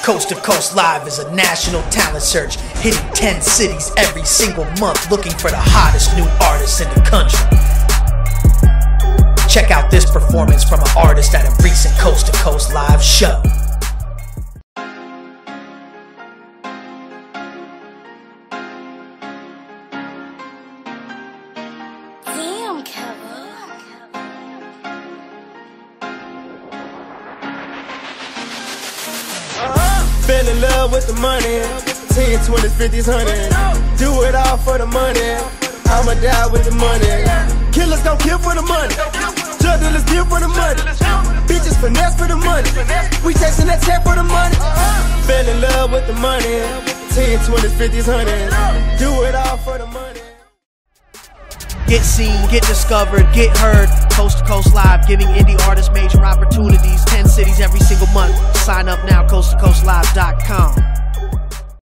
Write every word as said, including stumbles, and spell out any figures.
Coast to Coast Live is a national talent search, hitting ten cities every single month, looking for the hottest new artists in the country. Check out this performance from an artist at a recent Coast to Coast Live show. Damn, Kazi. Fell in love with the money, ten, twenties, fifties, hundreds. Do it all for the money, I'ma die with the money. Killers gon' kill for the money, drug dealers kill for the money. Bitches finesse for the money, we chasing that check for the money. Fell in love with the money, ten, twenties, fifties, hundreds. Do it all for the money. Get seen, get discovered, get heard. Coast to Coast Live, giving indie artists major opportunities. ten cities every single month. Sign up now, coast to coast live dot com.